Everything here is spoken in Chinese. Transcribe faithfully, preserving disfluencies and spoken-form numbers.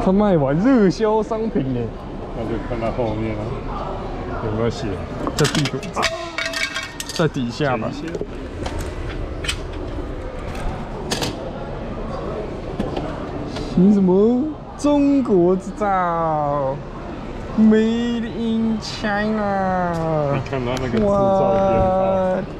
他卖完热销商品呢， 那就看它后面啊，有没有写在地图，在底下吧。写什么？中国制造 ，Made in China。 你看它那个制造编号。